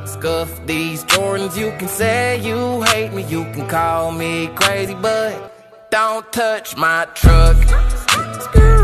Scuff these Jordans, you can say you hate me, you can call me crazy, but don't touch my truck.